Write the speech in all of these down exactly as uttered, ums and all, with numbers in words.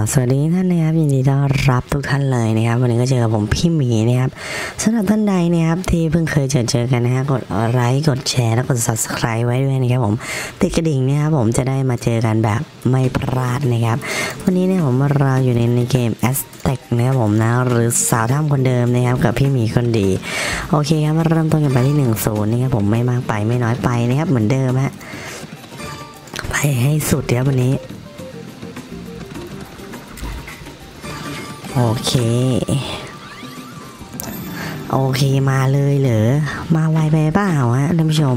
สวัสดีท่านนะครับยินดีต้อนรับทุกท่านเลยนะครับวันนี้ก็เจอกับผมพี่หมีนะครับสำหรับท่านใดนะครับที่เพิ่งเคยเจอเจอกันนะฮะกดไลค์กดแชร์แล้วกด ซับสไครบ์ ไว้ด้วยนะครับผมติดกระดิ่งนะครับผมจะได้มาเจอกันแบบไม่พลาดนะครับวันนี้เนี่ยผมเราอยู่ในในเกม Aztec นะครับผมนะหรือสาวถ้ำคนเดิมนะครับกับพี่หมีคนดีโอเคครับเริ่มต้นกันไปที่หนึ่งศูนย์นะครับผมไม่มากไปไม่น้อยไปนะครับเหมือนเดิมฮะไปให้สุดครับวันนี้โอเคโอเคมาเลยเหรอมาไวไปเปล่าฮะท่านผู้ชม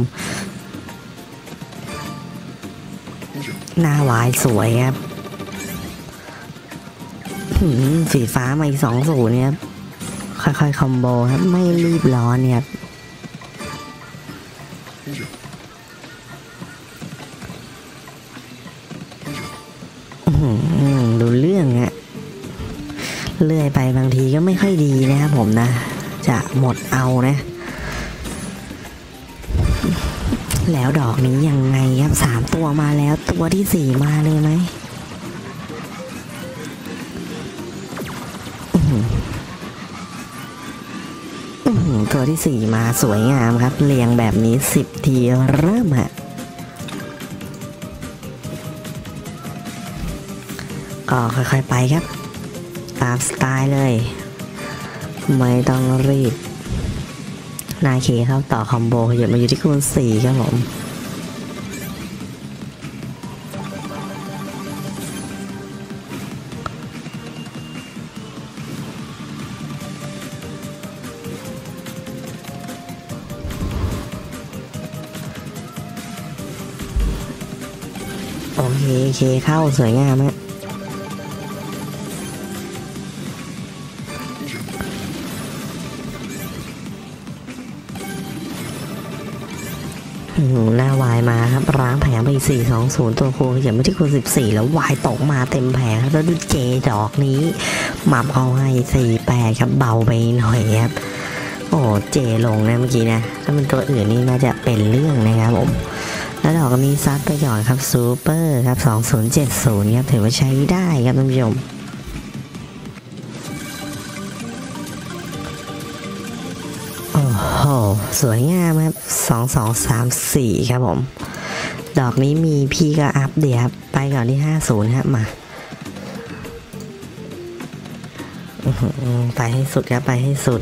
หน้าวายสวยครับสีฟ้ามาอีกสองศูนย์เนี่ยค่อยๆคอมโบครับไม่รีบร้อนเนี่ยดูเรื่องอะเลื่อยไปบางทีก็ไม่ค่อยดีนะครับผมนะจะหมดเอานะแล้วดอกนี้ยังไงครับสามตัวมาแล้วตัวที่สี่มาเลยไหมตัวที่สี่มาสวยงามครับเรียงแบบนี้สิบทีเริ่มฮะก็ค่อยๆไปครับตามสไตล์เลยไม่ต้องรีบนาเคเข้าต่อคอมโบขยับมาอยู่ที่คูณสี่ครับผมโอเคเคเข้าสวยงามฮะหน้าวายมาครับร้างแผงไปสี่สองศูนย์ตัวคูขยับมาที่คูณสิบสี่แล้ววายตกมาเต็มแผงครับแล้วดูเจดอกนี้หมับเอาให้สี่แปดครับเบาไปหน่อยครับโอ้เจลงนะเมื่อกี้นะถ้าเป็นตัวอื่นนี่น่าจะเป็นเรื่องนะครับผมแล้วดอกก็มีซัดไปก่อนครับซูเปอร์ครับสองศูนย์เจ็ดศูนย์ครับถือว่าใช้ได้ครับท่านผู้ชมโอ้โหสวยงามครับสองสองสามสี่ครับผมดอกนี้มีพี่ก็อัพเดียบไปก่อนที่ห้าศูนย์ครับมาไปให้สุดครับไปให้สุด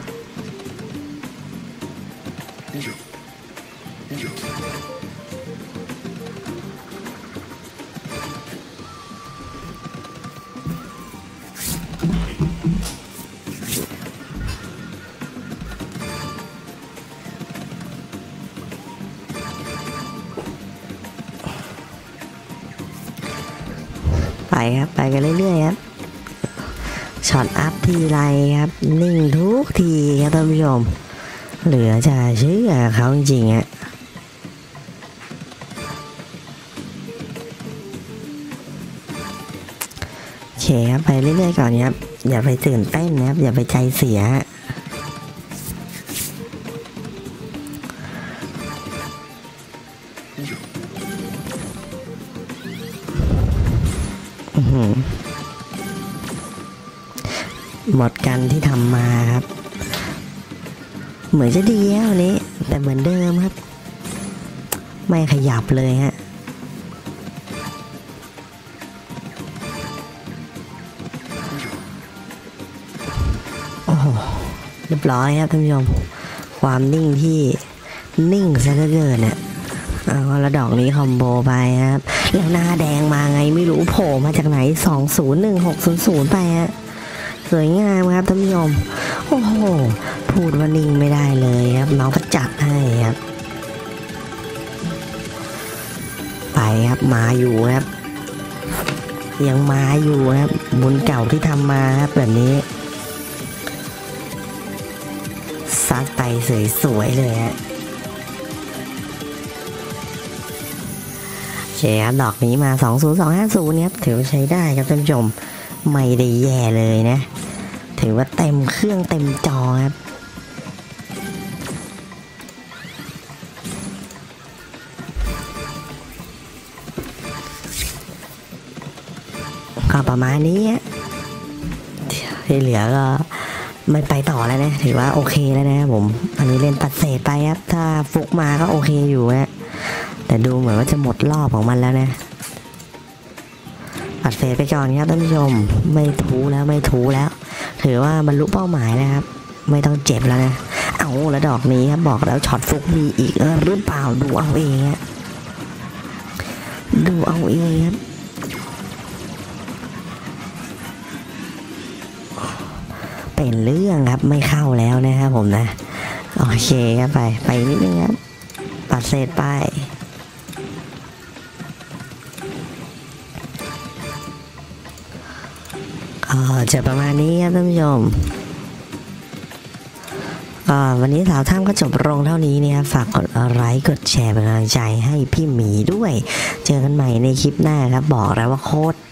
ไปครับไปกันเรื่อยๆครับช็อตอัพทีไรครับนิ่งทุกทีครับท่านผู้ชมเหลือจะเชื่อเขาจริงๆฮะโอเคครับไปเรื่อยๆก่อนครับอย่าไปตื่นเต้นนะครับอย่าไปใจเสียหมดกันที่ทำมาครับเหมือนจะดีแล้ววันนี้แต่เหมือนเดิมครับไม่ขยับเลยฮะโอ้เรียบร้อยครับท่านผู้ชมความนิ่งที่นิ่งซะเหลือเกินเนี่ยเอาแล้วดอกนี้คอมโบไปครับแล้วหน้าแดงมาไงไม่รู้โผล่มาจากไหนสองศูนย์หนึ่งหกศูนย์ศูนย์ไปฮะสวยงามครับท่านผู้ชมโอ้โหพูดว่านิ่งไม่ได้เลยครับน้องก็จัดให้ครับไปครับมาอยู่ครับยังมาอยู่ครับบุญเก่าที่ทำมาครับแบบนี้ซัดไปสวยๆเลยฮะเชียร์ดอกนี้มาสองศูนย์สองห้าศูนย์ครับถือว่าใช้ได้ครับท่านผู้ชมไม่ได้แย่เลยนะถือว่าเต็มเครื่องเต็มจอครับก็ประมาณนี้ที่เหลือก็ไม่ไปต่อแล้วนะถือว่าโอเคแล้วนะครับผมอันนี้เล่นปัดเศษไปครับถ้าฟุกมาก็โอเคอยู่นะแต่ดูเหมือนว่าจะหมดรอบของมันแล้วนะปัดเศษไปก่อนครับท่านผู้ชมไม่ทูแล้วไม่ทูแล้วถือว่าบรรลุเป้าหมายนะครับไม่ต้องเจ็บแล้วนะเอาแล้วดอกนี้ครับบอกแล้วช็อตฟุกมีอีกหรือเปล่าดูเอาเองฮะดูเอาเองครับเป็นเรื่องครับไม่เข้าแล้วนะครับผมนะโอเคครับไปไปนิดนึงครับปัดเศษไปก็จะประมาณนี้ครับท่านผู้ชมก็วันนี้สาวท่ามก็จบลงเท่านี้นะครับฝากกดไลค์กดแชร์เป็นกำลังใจให้พี่หมีด้วยเจอกันใหม่ในคลิปหน้าครับบอกแล้วว่าโคตร